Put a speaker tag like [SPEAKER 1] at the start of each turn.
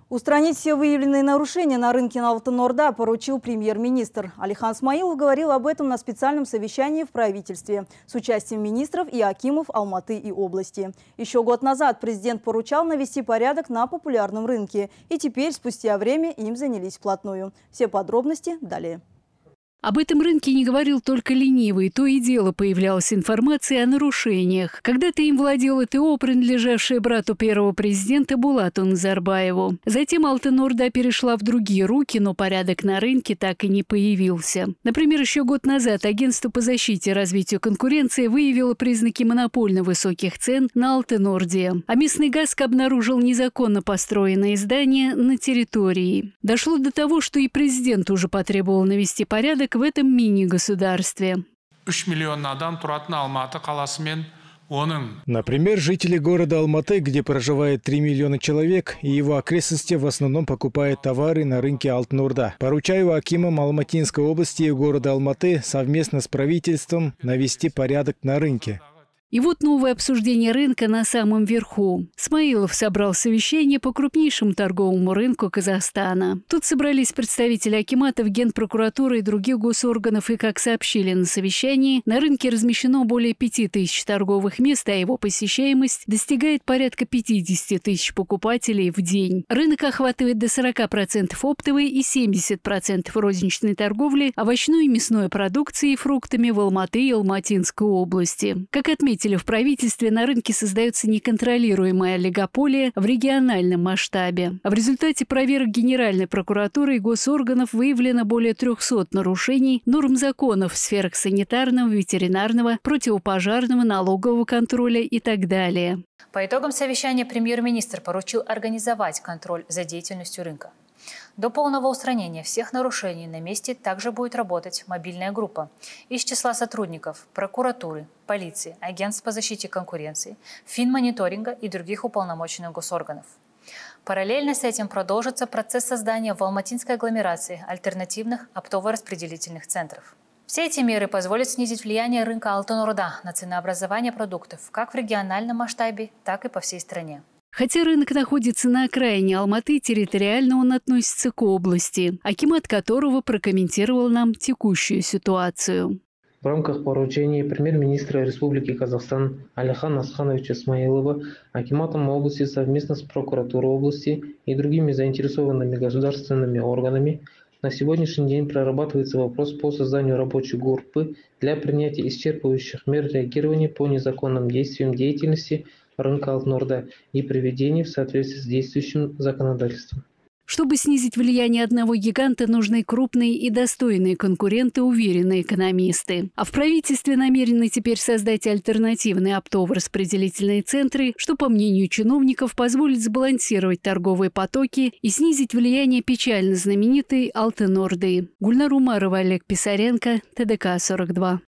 [SPEAKER 1] Устранить все выявленные нарушения на рынке Алтын-Орда поручил премьер-министр. Алихан Смаилов говорил об этом на специальном совещании в правительстве с участием министров и акимов Алматы и области. Еще год назад президент поручал навести порядок на популярном рынке. И теперь, спустя время, им занялись вплотную. Все подробности далее.
[SPEAKER 2] Об этом рынке не говорил только ленивый. То и дело появлялась информация о нарушениях. Когда-то им владело ТО, принадлежавшее брату первого президента Булату Назарбаеву. Затем Алтын-Орда перешла в другие руки, но порядок на рынке так и не появился. Например, еще год назад Агентство по защите и развитию конкуренции выявило признаки монопольно высоких цен на Алтын-Орде. А местный ГАСК обнаружил незаконно построенные здания на территории. Дошло до того, что и президент уже потребовал навести порядок в этом мини-государстве.
[SPEAKER 3] Например, жители города Алматы, где проживает 3 миллиона человек, и его окрестности в основном покупают товары на рынке Алтын-Орда. Поручаю акимам Алматинской области и города Алматы совместно с правительством навести порядок на рынке.
[SPEAKER 2] И вот новое обсуждение рынка на самом верху. Смаилов собрал совещание по крупнейшему торговому рынку Казахстана. Тут собрались представители акиматов, Генпрокуратуры и других госорганов. И, как сообщили на совещании, на рынке размещено более 5000 торговых мест, а его посещаемость достигает порядка 50 тысяч покупателей в день. Рынок охватывает до 40% оптовой и 70% розничной торговли овощной и мясной продукцией и фруктами в Алматы и Алматинской области. Как отметили в правительстве, на рынке создается неконтролируемая олигополия в региональном масштабе. В результате проверок Генеральной прокуратуры и госорганов выявлено более 300 нарушений норм законов в сферах санитарного, ветеринарного, противопожарного, налогового контроля и так далее.
[SPEAKER 4] По итогам совещания премьер-министр поручил организовать контроль за деятельностью рынка. До полного устранения всех нарушений на месте также будет работать мобильная группа из числа сотрудников прокуратуры, полиции, агентств по защите конкуренции, финмониторинга и других уполномоченных госорганов. Параллельно с этим продолжится процесс создания в алматинской агломерации альтернативных оптово-распределительных центров. Все эти меры позволят снизить влияние рынка Алтын-Орда на ценообразование продуктов как в региональном масштабе, так и по всей стране.
[SPEAKER 2] Хотя рынок находится на окраине Алматы, территориально он относится к области, акимат которого прокомментировал нам текущую ситуацию.
[SPEAKER 5] В рамках поручения премьер-министра Республики Казахстан Алихана Асхановича Смаилова акиматом области совместно с прокуратурой области и другими заинтересованными государственными органами на сегодняшний день прорабатывается вопрос по созданию рабочей группы для принятия исчерпывающих мер реагирования по незаконным действиям деятельности рынка Алтын-Орда и приведения в соответствии с действующим законодательством.
[SPEAKER 2] Чтобы снизить влияние одного гиганта, нужны крупные и достойные конкуренты, уверенные экономисты. А в правительстве намерены теперь создать альтернативные оптово-распределительные центры, что, по мнению чиновников, позволит сбалансировать торговые потоки и снизить влияние печально знаменитой Алтын-Орды. Гульнар Умарова, Олег Писаренко, ТДК-42.